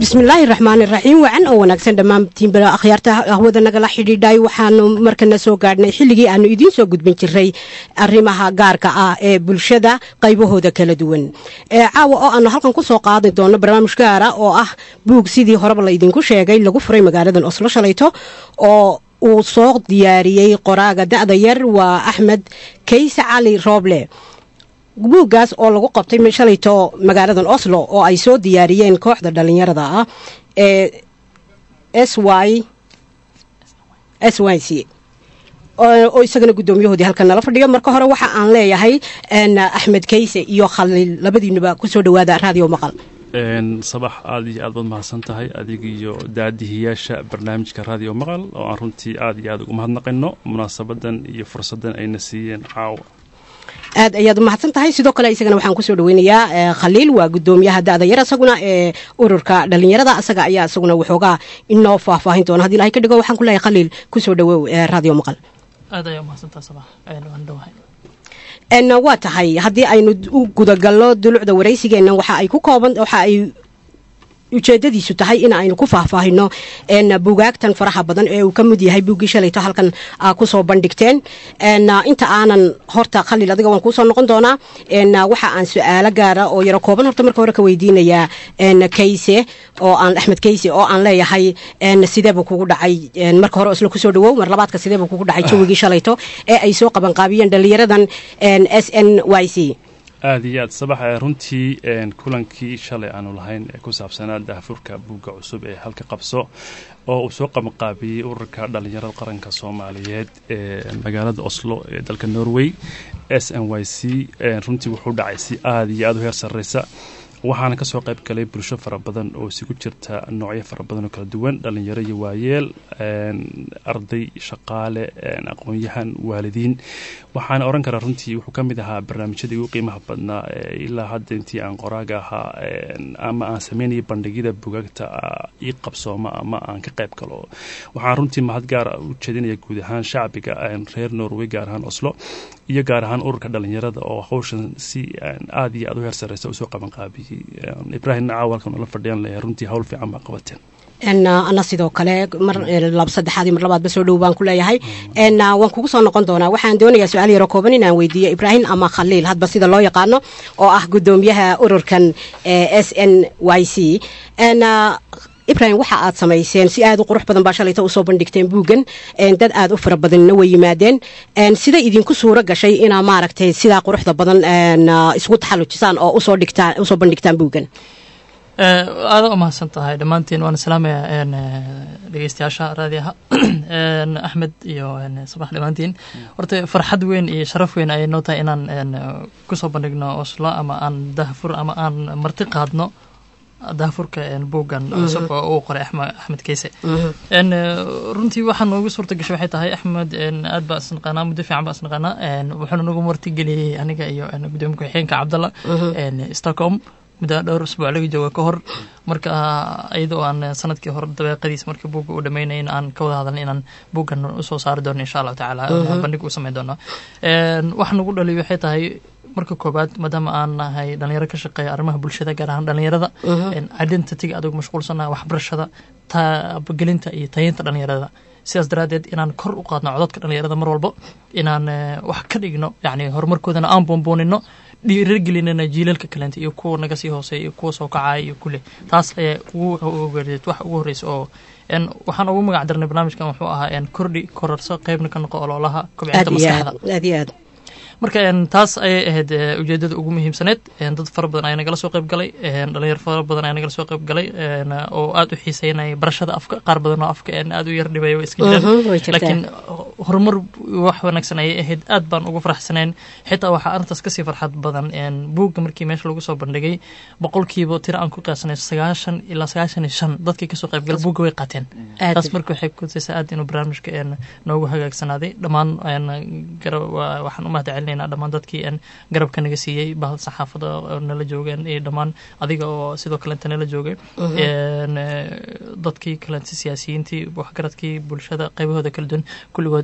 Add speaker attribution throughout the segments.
Speaker 1: بسم الله الرحمن الرحيم وعن أو نكسن دمام تيم بلا أخيارته هو ذا نقل حدي داي وحنا مركنا سوق عندنا حلقي أنه يدين سوق بنت الري الرمها جاركا بالشدة قيبه هذا كلا دون عاو أنه هلكن كسوق عاد دون برنامج كارا أو بوق سيدي هرب الله يدين كوشة جاي لقو فري مقالة أصلا شليته أو وصوغ دياريي قراغة دعدير وأحمد كيس علي روبلي buuggaas oo lagu qabtay meeshalayto magaalada Oslo oo ay soo diyaariyeen kooxda dhalinyarada ah ee SYC oo isagana gudoomiyahoodii halkan nala fadhiyo marka hore waxa aan leeyahay Axmed Kayse iyo Khalil labadiinuba ku soo dhawaada radio maqal
Speaker 2: صباح عادي أضمن مع سنتهاي أديجي دادي هياش برنامج كراديو مقال وعرنتي عادي ومهنا قنو مناسبة يفرصة أي نسيين عاو
Speaker 1: aad ayaad mahadsan tahay sidoo kale isagana waxaan ku soo dhaweynayaa Khalil waa gudoomiyaha da'da yar asaguna ururka dhalinyarada asaga ayaa asaguna wuxuuga inoo faahfaahin doona hadii Ilaahay ka dhigo waxaan ku leeyahay Khalil ku soo dhawow radio maqal
Speaker 3: aad ayaad mahadsan tahay Sabax waan dhawahay
Speaker 1: waa tahay haddii aynu u gudagalno dulucda waraysigeena waxa ay ku kooban waxa ay ujeedadiisu tahay in aynu ku faahfaahino buugaagtan faraha badan ee uu ka mid yahay buuggii shalayto halkan ku soo bandhigteen inta aanan horta Khalil adiga waan ku soo noqon doonaa waxa aan su'aalo gaar ah oo yara kooban horta marka hore ka weydiinayaa Kayse oo aan Axmed Kayse oo aan leeyahay sidee buu kugu dhacay marka hore isla ku soo dhawow mar labaadka sidee buu kugu dhacay jawigii shalayto ee ay soo qaban qaabiyeen dhalinyaradan SNYC
Speaker 2: aad sabax runtii kulankii shalay aanu lahayn ku saabsanaa daafurka buugga cusub ee halka qabso oo uu soo qabanqaabiyey ururka dhalinyarada qaranka Soomaaliyeed ee magaalada Oslo ee dalka Norway SNYC runtii wuxuu dhacay si aad iyo aad u heer sareysa waxaana ka soo qayb galay bulsho fara badan oo isugu jirta noocyo fara badan oo kala duwan dhalinyaro iyo waayeel arday shaqaale aqoon-yahan waalidiin waxaan oran karaa runtii wuxuu ka mid ahaa barnaamijyada ugu qiimaha badnaa ilaa hadda intii aan qoraaga ahaa ama aan sameynay bandhigida buugaagta ii qabsooma ama aan ka qayb galo waxaan runtii mahad gaar ah u jeedinaya guud ahaan shacbiga reer Norway gaar ahaan Oslo iyo gaar ahaan ururka dhalinyarada oo hawshan si aad iyo aad u heer sareysa u soo qaban qaabiyay Ibrahim Aawalkan la fadhiyaan leeyahay runtii hawl fiican ma qabateen
Speaker 1: ana sidoo kale mar laba saddexaad mar labaad ba soo dhow baan ku leeyahay waan kugu soo noqon doonaa waxaan doonayaa su'aal yar oo kooban inaan weydiiyo Ibrahim ama Khalil hadba sida loo yaqaano oo ah gudoomiyaha ururkan SNYC Ibrahim waxa aad sameeyeen si aad u qurux badan baa shalayta u soo bandhigteen buugan dad aad u fara badan way yimaadeen sida idinku suura gashay ina maaragtay sida quruxda badan isku taxallujisaan oo u soo bandhigtaan buugan
Speaker 3: aad u mahadsan tahay dhamaantiin waan salaamayaa dhageystayaasha raadiyaha Axmed iyo Sabax dhamaantiin horta farxad weyn iyo sharaf weyn ay noo tahay inaan ku soo bandhigno Oslo ama aan daafur ama aan marti qaadno daafurka buugan cusub oo qoray Axmed Kayse runtii waxaan ugu suurta gashay waxay tahay Axmed aad baa isnaqana muddo fiican baa isnaqana wuxuu nagu marti geliyay aniga iyo gudoomiyaha ku-xigeenka Cabdalla Stockholm muddo dhowr usbuuc laga joogo ka hor marka ayadoo aan sanadkii hore dabeeqadiis markii buugga uu dhameynay aan ka wada hadalnay inaan buuggan u soo saari doono insha Allah taala bandhig u sameyn doono waxaan ugu dhaliyay waxay tahay marka koobaad maadaama aan nahay dhalinyaro ka shaqeeya arrimaha bulshada gaar ahaan dhalinyarada identity adigu mashquulsanahay waxbarashada taabagelinta iyo tayeynta dhalinyarada sidaas daraadeed inaan kor u qaadno codadka dhalinyarada mar walba inaan wax ka dhigno yacni horumarkoodana aan boonboonino dhiirigelinana jiilalka kalenta iyo kuwa naga sii hooseeya iyo kuwa soo kacaya iyo kule taas ayaa wax ugu horeysa oo waxaan ugu magac darnay barnaamijkan wuxuu ahaa kordhi kororso qaybna ka noqo ololaha kobcinta maskaxda marka taas ay ahayd ujeedada ugu muhiimsaneed dad fara badan ayaa nagala soo qayb galay dhalinyaro fara badan ayaa nagala soo qayb galay oo aad u xiiseynay barashada afka qaar badan oo afka aad u yar dhibay iska jiraan laakiin horumar wax wanaagsan ay ahayd aad baan ugu faraxsanayn xitaa waxa arintaas ka sii farxad badan buugga markii meesha lagu soo bandhigay boqolkiiba tiro aan ku qiyaasnay 90 ilaa 95 dadkii ka soo qayb galay buugga way qaateen taas markii waxay ku tusaysaa aad inuu barnaamijka noogu hagaagsanaaday dhammaan waxaan u mahadcelinaynaa dhammaan dadkii garabka naga siiyay bahal saxaafada nala joogeen iyo dhammaan adiga oo sidoo kale nala joogay dadkii kale siyaasiyiintii waxgaradkii bulshada qaybahooda kala duwan kulligood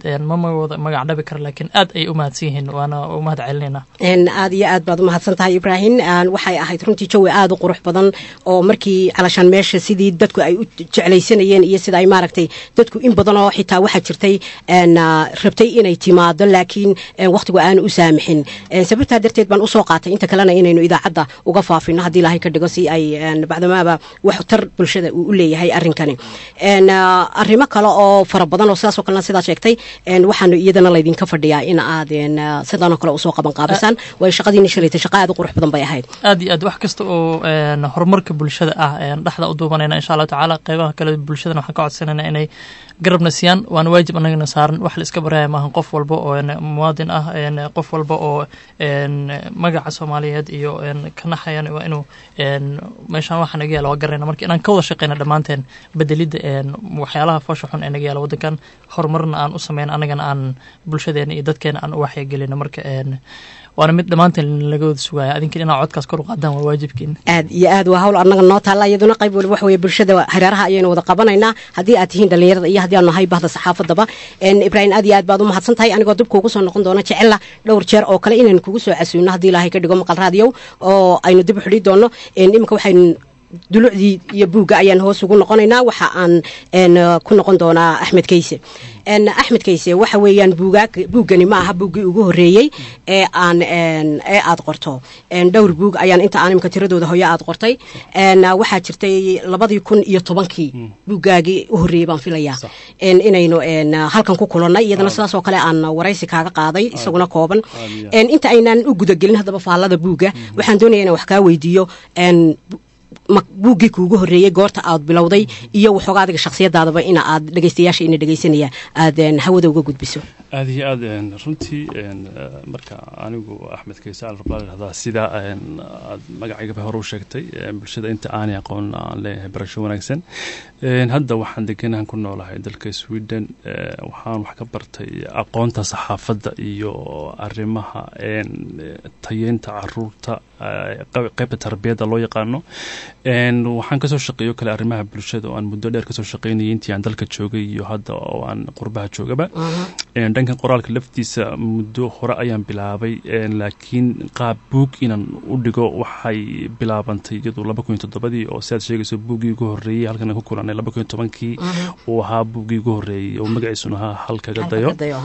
Speaker 3: dhammaantood ma magac dhabi kara laakiin aad ay u mahadsan yihiin waana u mahad celinayna
Speaker 1: aad iyo aad baad u mahadsan tahay Ibrahim waxay ahayd runtii jawi aad u qurux badan oo markii calashan meesha sidii dadku ay u jeclaysanayeen iyo sida ay maaragtay dadku in badan oo xitaa waxa jirtay rabtay inay timaado laakiin waqtigu aan u saamixin sababta darteed baan u soo qaatay inta kalena inaynu idaacada uga faafino hadii Ilaahay ka dhigo si ay bacdamaaba wax tar bulshada u leeyahay arrinkani arrimo kale oo fara badan oo sidaas oo kale sida sheegtay waxaanu iyadana laydinka fadhiyaa in aad sidaan kale u soo qaban qaabisan way shaqadiina shirayta shaqa aad u qurux badan bay ahayd
Speaker 3: aad iyo aad wax kasta oo horumarka bulshada ah dhaxda u duubanayna insha Allah taala qaybaha kale bulshada waxaan ka codsanaynaa inay garabna siiyaan waana waajib anagana saaran wax la iska baraya maahan qof walba oo muwaadin ah qof walba oo magaca Soomaaliyeed iyo ka naxayaan waa inuu meeshan waxa naga yaalo garanayna markii inaan ka wada shaqeyno dhamaanteen bedelida waxyaalaha foosha xun ee naga yaalo wadankan horumarna aan u sameeyno anagana aan bulshadeena iyo dadkeena aan u waxay gelino marka waana mid dhamaanteen laga wada sugaya adinkan inaa codkaas kor u qaadaan waa waajibkiin
Speaker 1: aad iyo aad waa hawl annaga noo taala iyaduna qayb waliba wax weeye bulshada hareeraha ayaynu wada qabanaynaa haddii aad tihiin dhalinyarada iyo haddii aan nahay bahda saxaafadaba Ibrahim aad iyo aad baad u mahadsan tahay anigoo dib kuugu soo noqon doona jecela dhowr jeer oo kale inaan kugu soo casuuno haddii Ilaahay ka dhigo maqal raadiyo oo aynu dib u xidhi doono imika waxaynu dulucdii iyo buugga ayaan hoos ugu noqonaynaa waxa aan ku noqon doonaa Axmed Kayse Axmed Kayse waxa weeyaan buuggani ma aha buuggii ugu horeeyay ee aad qorto dhowr buug ayaan inta aan imka tiradooda hooyo aad qortay waxaa jirtay 2010kii buuggaagii u horeeyay baan filayaa inaynu halkan ku kulannay iyadana sidaas oo kale aan waraysi kaaga qaaday isaguna kooban inta aynaan u gudagelin haddaba faallada buugga waxaan doonayaa inaan wax kaa weydiiyo buuggii kuugu horeeyay goorta aad bilowday iyo waxoogaa adiga shakhsiyadaadaba in aad dhageystayaasha ina dhageysanaya aad hawada uga gudbiso
Speaker 2: aad iyo aad runtii marka anigu Axmed Kayse al-Rabbaali sida aad magacayga hore u sheegtay bulshada inta aan aqoon aan leeyahay barasho wanaagsan hadda waxaan deganahay ku noolahay dalka Sweden waxaan wax ka bartay aqoonta saxaafadda iyo arrimaha tayeynta caruurta qaybta tarbiyada loo yaqaano waxaan ka soo shaqeeyo kale arrimaha bulshada oo aan muddo dheer ka soo shaqeynayay intii aan dalka joogay iyo hadda oo aan qurbaha joogaba dhankan qoraalka laftiisa muddo hore ayaan bilaabay laakiin qaab buug inaan u dhigo waxay bilaabantay iyadoo 2007 oo sidaad sheegayso buuggii ugu horeeyay halkan ku kulanay 2010kii oo ahaa buuggii ugu horeeyay oo magaciisu ahaa halkaga dayo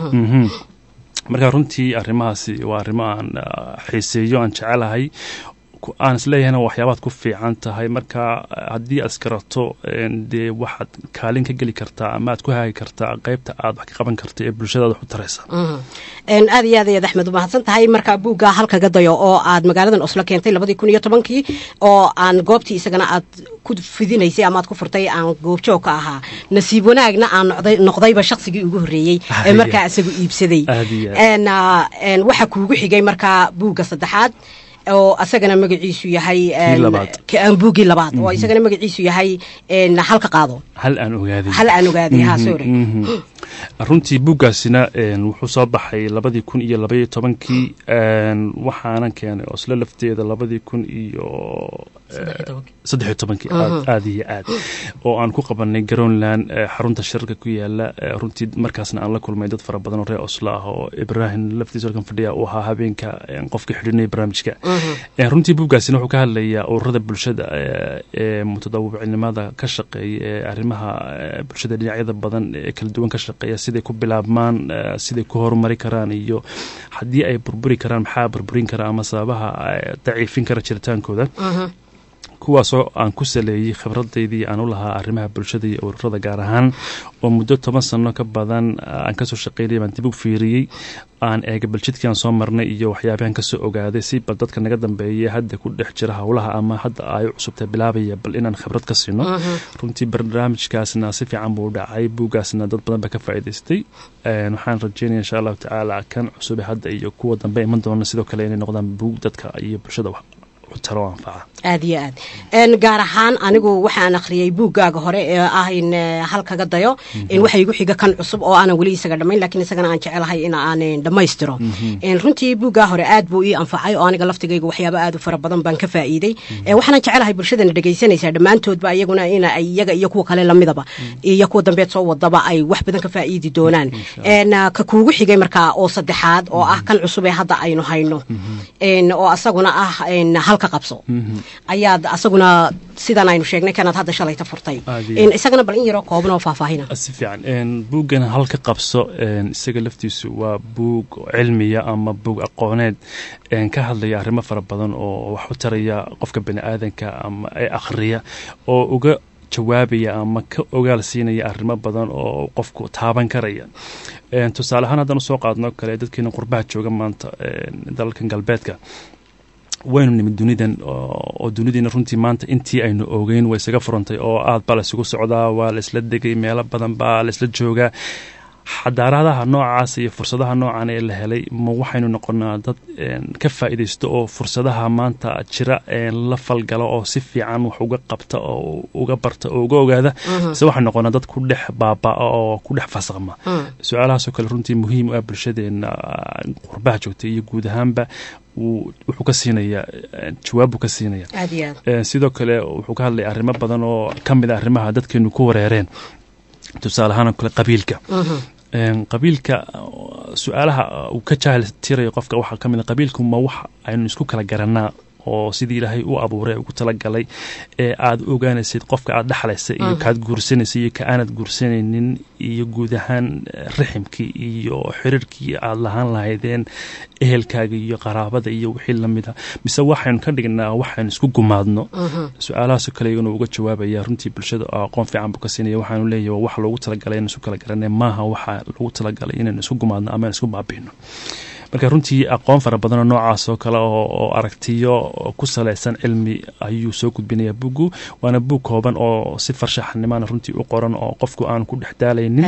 Speaker 2: marka runtii arrimahaasi waa arrimo aan xiiseeyo aan jecelahay aan isleeyahayna waxyaabaad ku fiican tahay marka haddii aad iskarato dee waxaad kaalin ka geli kartaa ama aad ku haagi kartaa qaybta aad wax ka qaban karta ee bulshadaada wax u taraysa
Speaker 1: aad iyo aad ayaad Axmed u mahadsan tahay marka buugga halkaga dayo oo aad magaaladan Oslo keentay 2010kii oo aan goobtii isagana aad ku fidinaysay ama aad ku furtay aan goobjoog ka ahaa nasiib wanaagna aan noqdayba shakhsigii ugu horeeyay ee markaa isagu iibsaday waxa kuugu xigay marka buugga saddexaad oo asagana magaciisu yahay buuggii labaad oo isagana magaciisu yahay halka qaado
Speaker 2: hal aan ogaaday ha sorry runtii buuggaasina wuxuu soo baxay 2012kii waxaana keenay Oslo lafteeda 2013 aad iyo aad oo aan ku qabanay Groenland xarunta shirka ku yaala runtii markaasna aan la kulmay dad fara badan oo reer Oslo ah oo Ibrahim laftiisa kan fadhiya oo ahaa habeenka qofka xidhinay barnaamijka runtii buuggaasina wuxuu ka hadlayaa ururada bulshada ee mutadawwicnimada ka shaqeeya arrimaha bulshada dhinacyada badan ee kala duwan ka shaqeeya siday ku bilaabmaan siday ku horumari karaan iyo haddii ay burburi karaan maxaa burburin kara ama sababaha daciifin kara jiritaankooda kuwaasoo aan ku saleeyay khibradeydii aan u lahaa arrimaha bulshada iyo ururada gaar ahaan oo muddo 10 sano ka badan aan ka soo shaqeynay baan dib u fiiriyay aan eega bulshadkii aan soo marnay iyo waxyaabahan ka soo ogaaday si bal dadka naga dambeeyay hadda ku dhex jira hawlaha ama hadda ay cusubtay bilaabaya bal inaan khibrad ka siino runtii barnaamijkaasna si fiican buu dhacay buuggaasna dad badan ba ka faa'iideystay waxaan rajeynayaa insha Allah taala kan cusub hadda iyo kuwa dambe iman doona sidoo kale inay noqdaan buug dadka iyo bulshada ku talo anfaca
Speaker 1: aad iyo aad gaar ahaan anigu waxaan akhriyay buuggaaga hore ee ah in halkaga dayo in waxa igu xiga kan cusub oo aan wali isaga dhamayn laakiin isagana aan jecelahay in aan dhamaystiro runtii buuggaa hore aad buu ii anfacay oo aniga laftigayga waxyaabo aad u fara badan baan ka faa'iiday waxaan jecelahay bulshadana dhageysanaysa dhamaantoodba iyaguna in ay iyaga iyo kuwa kale lamidaba iyo kuwa dambeed soo wadaba ay wax badan ka faa'iidi doonaan ka kuugu xigay markaa oo saddexaad oo ah kan cusub ee hadda aynu hayno oo asaguna ah halka qabso ayaad asaguna sidaan aynu sheegnay kanaad hadda shalayta furtay isagana bal in yaroo kooban oo faahfaahina
Speaker 2: si fiican buuggan halka qabso isaga laftiisu waa buug cilmiya ama buug aqooneed ka hadlaya arrimo fara badan oo wax u taraya qofka bani aadanka ama ay akhriya oo uga jawaabaya ama ka ogaal siinaya arrimo badan oo qofku taaban karaya tusaale ahaan haddaan usoo qaadno kale dadkeena qurbaha jooga maanta dalalkan galbeedka waynu nimid dunidan oo dunidiina runtii maanta intii aynu ogeyn way isaga furantay oo aad baa la isugu socdaa waa la isla degay meelo badan baa la isla joogaa xadaaradaha noocaas iyo fursadaha noocan ee la helay ma waxaynu noqonaa dad ka faa'iidaysto oo fursadaha maanta jira la falgalo oo si fiican wax uga qabta oo uga barta oo uga ogaada mise waxaynu noqonaa dad ku dhex baabaa oo ku dhex fasaqma su-aalahaasoo kale runtii muhiim u ah bulshadeena qurbaha joogtay iyo guud ahaanba wuxuu ka siinayaa jawaab buu ka siinaya sidoo kale wuxuu ka hadlaya arrimo badan oo ka mid a arrimaha dadkeenu ku wareereen tusaale ahaan oo kale qabiilka qabiilka su-aalaha uu ka jaahil tirayo qofka waxaa ka mid a qabiilku ma wax aynu isku kala garanaa oo sidii ilaahay u abuuray ugu talagalay ee aad ogaanaysid qofka aad dhexlaysa iyo kaad guursanaysa iyo ka aanad guursanaynin iyo guud ahaan riximkii iyo xiriirkii aad lahaan lahaydeen ehelkaaga iyo qaraabada iyo wixii lamid a mise waxaynu ka dhignaa waxaynu isku gumaadno su-aalahaasoo kale iyaguna uga jawaabaya runtii bulshada aqoon fiican buu ka siinaya waxaanu leeyahay wax loogu talagalay inaan isku kala garanay maaha waxa loogu talagalay inaynu isku gumaadno ama isku baabino marka runtii aqoon fara badanoo noocaas oo kale oo aragtiyo ku salaysan cilmi ayuu soo gudbinaya buuggu waana buug kooban oo si farshaxanimana runtii u qoran oo qofku aanu ku dhex daalaynin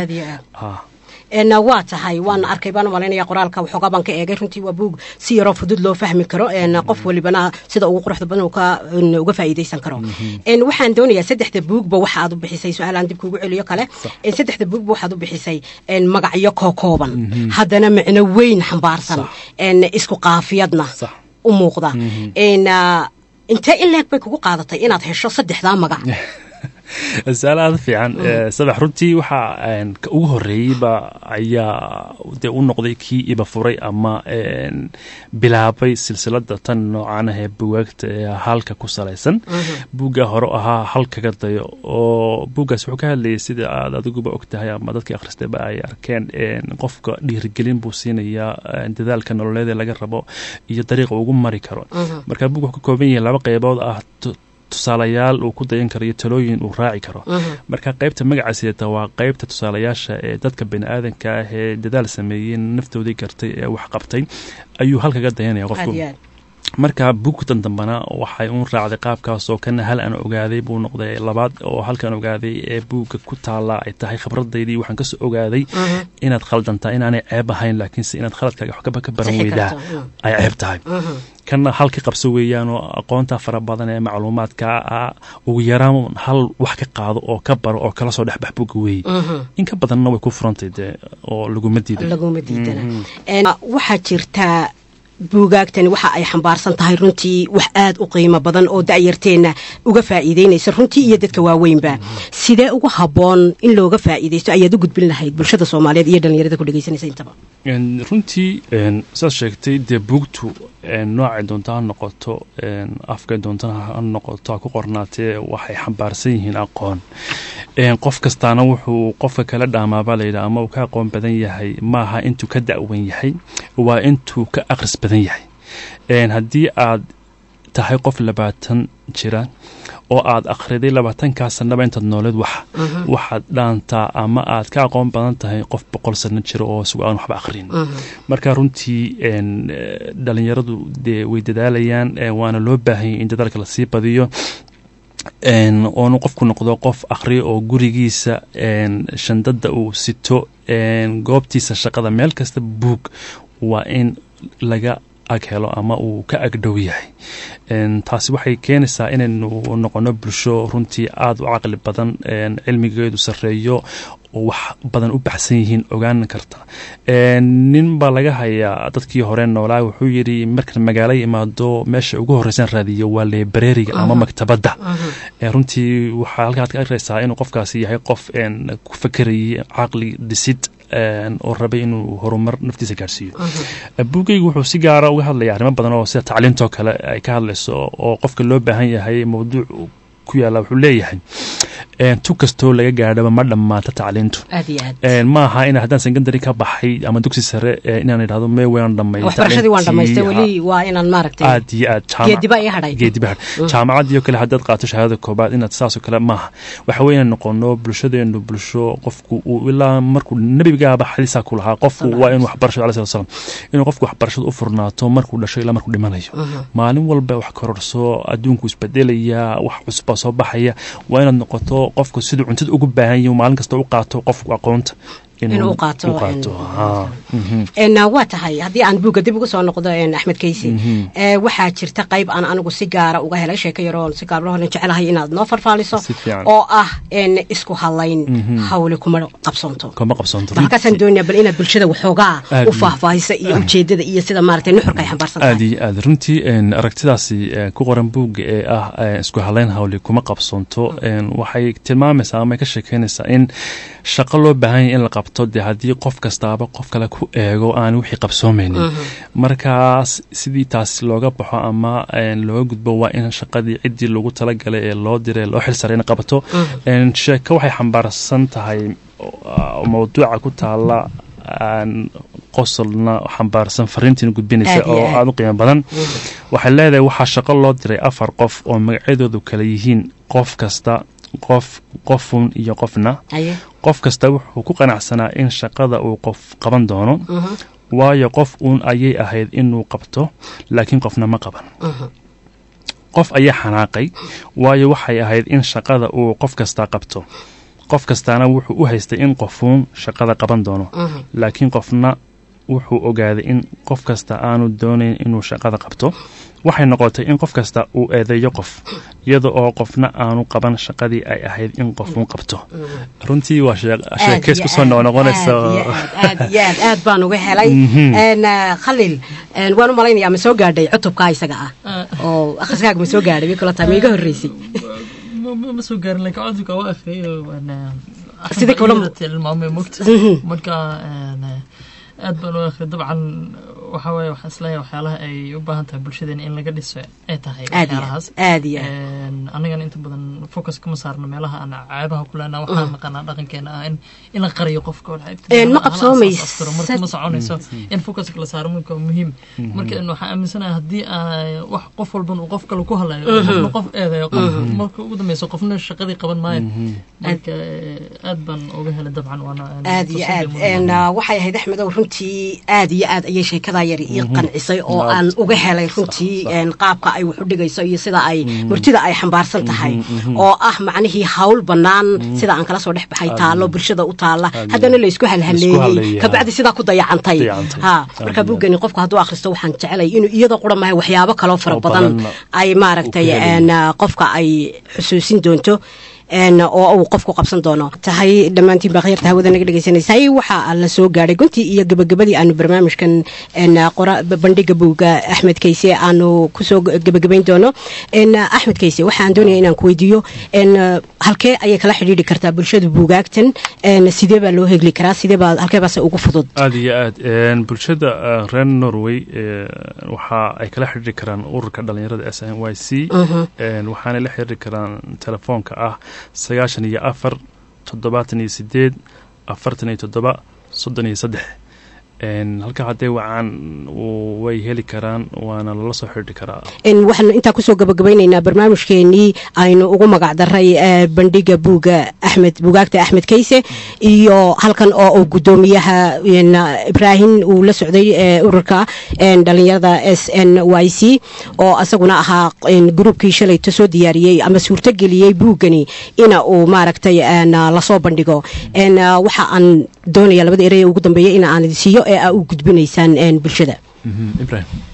Speaker 1: waa tahay waan arkay baan malaynaya qoraalka waxoogaa baan ka eegay runtii waa buug si yaroo fudud loo fahmi karo qof walibana sida ugu quruxda badan uga faa'iidaysan karo waxaan doonayaa saddexda buugba waxa aad u bixisay su-aalaan dib kuugu celiyo kale saddexda buugba waxaad u bixisay magacyo kookooban haddana macno weyn xambaarsan isku qaafiyadna u muuqda intee in leeg bay kugu qaadatay inaad hesho saddexdaa magac
Speaker 2: su-aal aada fiican sabax runtii waxaa ugu horeeyeyba ayaa dee u noqday kii iba furay ama bilaabay silsilada tan noocan ah ee bugaagta ee halka ku salaysan buugga hore ahaa halkaga dayo oo buuggaas wuxuu ka hadlayay sida aad adiguba og tahay ama dadkii akhristayba ay arkeen qofka dhiirigelin buu siinayaa dadaalka nololeed ee laga rabo iyo dariiqa ugu mari karo marka buug wuxuu ka kooban yahay laba qaybood ah tusaalayaal uu ku dayan karo iyo talooyin uu raaci karo marka qaybta magaca sidata waa qaybta tusaalayaasha ee dadka bani aadanka ah ee dadaal sameeyeen naftoodii gartay ee wax qabtay ayuu halkaga dayanaya qofku marka buugtan dambana waxay uun raacday qaabkaasoo kana hal aan ogaaday buu noqday labaad oo halkaan ogaaday ee buugga ku taala ay tahay khibradaydii waxaan kasoo ogaaday inaad khaldantaa inaanay ceeb ahayn laakiinse inaad khaladkaaga wax ka baran weydaa ay ceeb tahay kana halka qabso weeyaan oo aqoonta fara badan ee macluumaadka ugu yaraan hal wax ka qaado oo ka baro oo kala soo dhexbax buugga weeye in ka badanna way ku furantay dee oo laguma diidana
Speaker 1: waxaa jirtaa buugaagtani waxa ay xambaarsan tahay runtii wax aad u qiimo badan oo da'yarteenna uga faa'iideynaysa runtii iyo dadka waaweynba sidee ugu habboon in looga faa'iidaysto ayaad u gudbin lahayd bulshada soomaaliyeed iyo dhallinyarada ku dhegaysanaysa intaba
Speaker 2: runtii saad sheegtay dee buugtu noocay doonta ha noqoto afkay doontana ha noqoto ha ku qornaatee waxay xambaarsan yihiin aqoon qof kastaana wuxuu qofka kala dhaamaabaa layidhaha ama uu ka aqoon badan yahay maaha intuu ka da'wan yahay waa intuu ka akhris badan yahay haddii aad tahay qof 20 jira oo aad akhriday 20 sanaba intaad nooleed waxaad dhaantaa ama aad ka aqoon badan tahay qof 100 sano jira oo isagu aan waxba akhrin marka runtii dhalinyaradu dee way dadaalayaan waana loo baahanyay in dadaalka lasii badiyo oonu qofku noqdo qof akhriyo oo gurigiisa shandada uu sito goobtiisa shaqada meel kasta buug waa in laga ag helo ama uu ka agdhow yahay taasi waxay keenaysaa inaynu noqono bulsho runtii aad u caqli badan cilmigeedu sarreeyo oo wax badan u baxsan yihiin ogaan karta nin baa laga hayaa dadkii hore noolaa wuxuu yidhi markan magaalo imaado meesha ugu horreysan raadiyo waa librariga ama maktabadda runtii waxaa halkaad ka arkaysaa inuu qofkaasi yahay qof ku fakerayay caqli dhisid oo rabay inuu horumar naftiisa gaarsiiyo buugaygu wuxuu si gaara uga hadlaya arrimo badan oo sida tacliintoo kale ay ka hadlayso oo qofka loo baahan yahay mawduuc ku yaala wuxuu leeyahay tu kastoo laga gaadhaba ma dhammaata tacliintu ma aha in haddaan secondary ka baxay ama dugsi sare inaan idhahdo mee waan dhamay
Speaker 1: waxbarashadii waan dhamaystay weli waa inaan maaragtay
Speaker 2: aad iyo aad geediba jaamacadii oo kale haddaad qaato shahaadada koobaad inaad saasoo kale maaha waxa weeye inaan noqono bulshadeenu bulsho qofku uu ilaa markuu nebigaaba xadiisaa ku lahaa qofku waa inuu waxbarashada alayhi salaam inuu qofku waxbarashada u furnaato markuu dhasho ilaa markuu dhimanayo maalin walba wax kororso adduunku isbedelaya wax cusub soo baxaya waa inaad noqoto qofku siduu cuntada ugu baahan yahay maalin kasta u qaato qofku aqoonta
Speaker 1: inuu qaato waa tahay haddii aan buugga dib ugu soo noqdo axmed kaysi waxaa jirta qayb aan anigu si gaara uga helay sheeko yaroo si gaablahoona jecelahay inaad noo farfaaliso oo ah isku halayn hawle kuma qabsanto markaasaan doonaya bal inaad bulshada waxoogaa u faahfaahisa iyo ujeedada iyo sida maaragtay nuxurka ay xambaarsan tahay
Speaker 2: aad iyo aad runtii aragtidaasi ku qoran buugga ee ah isku halayn hawle kuma qabsanto waxay tilmaamaysaa ama ka sheekeynaysaa in shaqo loo baahan yahay in la qabto dee haddii qof kastaaba qof kale ku eego aan wixii qabsoomaynin markaas sidii taas looga baxo ama looga gudbo waa in shaqadii ciddii lagu talagalay ee loo diray loo xilsaray in qabato sheeko waxay xambaarsan tahay mawduuca ku taala qosolna xambaarsan fariintiina gudbinaysa oo aad u qiimo badan waxay leedahay waxaa shaqo loo diray 4 qof oo magacyadoodu kala yihiin qof kasta qofun iyo qofna qof kasta wuxuu ku qanacsanaa in shaqada uu qof qaban doono waayo qof uun ayay ahayd inuu qabto laakiin qofna ma qaban qof ayaa xanaaqay waayo waxay ahayd in shaqada uu qof kasta qabto qof kastaana wuxuu u haystay in qofuun shaqada qaban doono laakiin qofna wuxuu ogaaday in qof kasta aanu doonayn inuu shaqada qabto waxay noqotay in qof kasta uu eedeeyo qof iyada oo qofna aanu qaban shaqadii ay ahayd in qofuun qabto runtii waa sheekeys ku soo noqonaysa
Speaker 1: aad baan uga helay khalil waan u malaynayaa ma soo gaadhay cutubkaa isaga ah oo akhriskaaga ma soo gaadhay kula tahay ma iga horreysay
Speaker 3: ma soo gaarin laakiin codka waa akhriyo
Speaker 1: sida kula
Speaker 3: tilmaamay mugta marka aad baan u akhriyo dabcan waxa weeye waxaan isleeyahay waxyaalaha ay u baahan tahay bulshadeena in laga dhiso ay tahay waxyaalahaas anigana inta badan focus kama saarno meelaha aan caabaha ku leenahay waxaan naqanaa dhaqankeena ah in la qariyo qofka
Speaker 1: ma qabsoomayso
Speaker 3: marka ma soconayso in focuska la saaro marka muhiim marka waxaan aaminsanahay haddii wax qof walban uu qof kale ku halayo qofna qof eedayo marka ugu dambeyso qofna shaqadii qaban maayo marka aad baan uga helay dabcan waana
Speaker 1: aad iyo aad waxay ahayd axmedow runtii aad iyo aad ayay sheekada yar ii qancisay oo aan uga helay runtii qaabka ay wax u dhigayso iyo sida ay murtida ay xambaarsan tahay oo ah macnihii hawl bannaan sida aan kala soo dhex baxay taalo bulshada u taala haddana la isku halhaleeyey kabacdi sidaa ku dayacantay marka buuggani qofku hadduu akhristo waxaan jecelay inuu iyadoo qura mahay waxyaabo kaloo fara badan ay maaragtay qofka ay xusuusin doonto oo uu qofku qabsan doono tahay dhammaantiin baa khayrta hawada naga dhagaysanaysay waxaa la soo gaadhay guntii iyo gabagabadii aanu barnaamijkan bandhiga buugga axmed kayse aanu kusoo gabagabayn doono axmed kayse waxaan doonaya inaan ku weydiiyo halkee ayay kala xidhiidhi kartaa bulshada buugaagtan sidee baa loo hegli karaa halkee baase ugu fudud
Speaker 2: aad iyo aad bulshada reer norway waxa ay kala xidhiidhi karaan ururka dhalinyarada SNYC waxaana la xidhiidhi karaan telefoonka ah 94-787-47-33 halka haddee wacan way heli karaan waana lala soo xidhi karaa
Speaker 1: waxaanu intaa kusoo gabagabaynaynaa barnaamijkeenii aynu ugu magac daray bandhiga buugaagta axmed kayse iyo halkan oo uu guddoomiyaha ibraahim uu la socday ururka dhalinyarada SNYC oo asaguna ahaa gruubkii shalayto soo diyaariyey ama suurtogeliyey buuggani ina uu maaragtay lasoo bandhigo waxa aan doonaya labada erey ugu dambeeya in aan idin siiyo ee aa u gudbinaysaan bulshada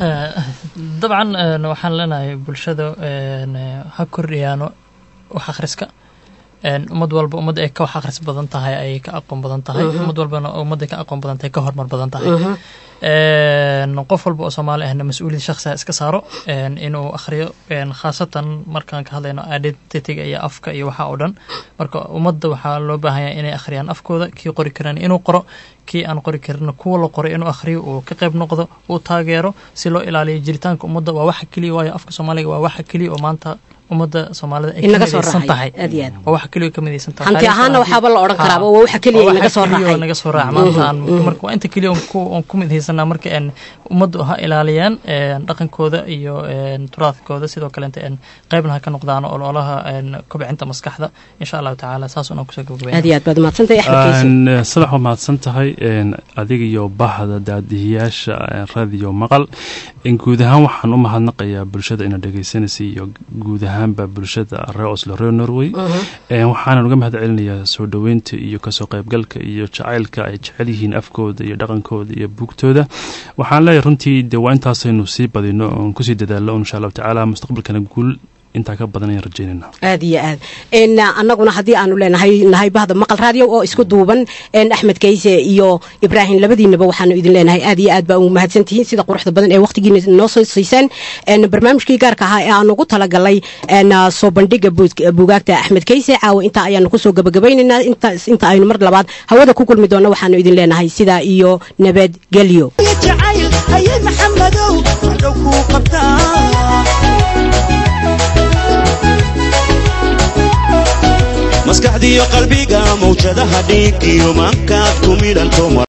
Speaker 3: dabcan waxaan leenahay bulshada ha kordhiyaano wax akhriska ummad walba ummad ay ka wax akhris badan tahay ay ka aqoon badan tahay ummad walbana ummad ay ka aqoon badan tahay ka horumar badan tahay qof walba oo Soomaali ahna mas'uuliyad shakhsi ah iska saaro inuu akhriyo khaasatan markaan ka hadlayno identity-ga iyo afka iyo waxa oo dhan marka ummadda waxa loo baahan yahay inay akhriyaan afkooda kii qori karaan inuu qoro kii aan qori karin kuwa la qoray inuu akhriyo oo ka qayb noqdo oo taageero si loo ilaaliyo jiritaanka ummadda waa wax kaliya waayo afka Soomaaliga waa wax kaliya oo maanta ummadda Soomaalida ay ka midaysan tahay oo wax kaliya ka midaysan tahay hanti ahaana waxaba la oran karaa waa wax kaliya inaga soo raacay maanta marka waa inta kaliya oo ku midaysanaa marka ummaddu ha ilaaliyaan dhaqankooda iyo turaadkooda sidoo kale inta qaybna ka noqdaan oo ololaha kobcinta maskaxda insha Allah taala saasuna ku soo gabagabay
Speaker 1: aad baad maadsantahay
Speaker 2: axmed salax maadsantahay adiga iyo bahda daadiyaasha radio maqal in guud ahaan waxaan u mahadnaqayaa bulshada ina dhageysanaysa iyo guud ahaanba bulshada reer Oslo reer Norway waxaan uga mahadcelinayaa soo dhaweynta iyo ka soo qaybgalka iyo jacaylka ay jecel yihiin afkooda iyo dhaqankooda iyo buugtooda waxaan leeyahay runtii waa intaasaynu sii badino oo ku sii dadaalo insha Allah taala mustaqbalkana guul inta ka badan ay rajeynayna
Speaker 1: aad iyo aad annaguna hadii aanu leenahay bahda maqal radio oo isku duuban Axmed Kayse iyo Ibrahim labadiinaba waxaanu idin leenahay aad iyo aad baa u mahadsantihiin sida quruxda badan ee waqtigiina noo soo siisaan barnaamijkii gaarka ah ee aanu ugu talagalay soo bandhiga buugaagta Axmed Kayse caawa inta ayaanu ku soo gabagabaynaynaa inta aynu mar labaad hawada ku kulmi doono waxaanu idin leenahay sida iyo nabad galiyo
Speaker 4: maskaxdiyo qalbiga mawjadaha dhiig iyo maankaad ku midhanto